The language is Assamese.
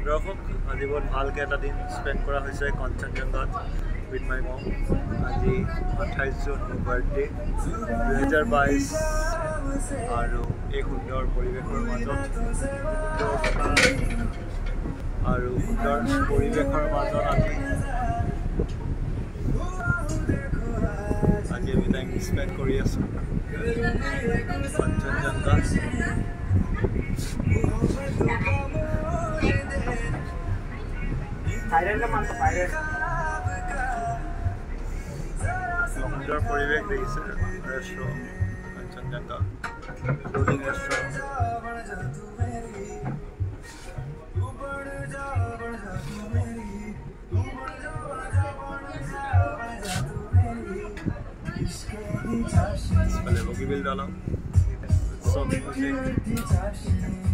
দৰ্শক আজি বহুত ভালকৈ এটা দিন স্পেণ্ড কৰা হৈছে কাঞ্চনজংঘাত উইথ মাই মম। আজি 28 জুন মোৰ বাৰ্থডে 2022 আৰু এই সুন্দৰ পৰিৱেশৰ মাজত আজি আমি টাইম স্পেণ্ড কৰি আছোঁ কাঞ্চনজংঘা। সুন্দৰ পৰিৱেশ দেখিছে restaurant Kanchenjunga clothing restaurant. Bogibeel দলং, চব মিউজিক।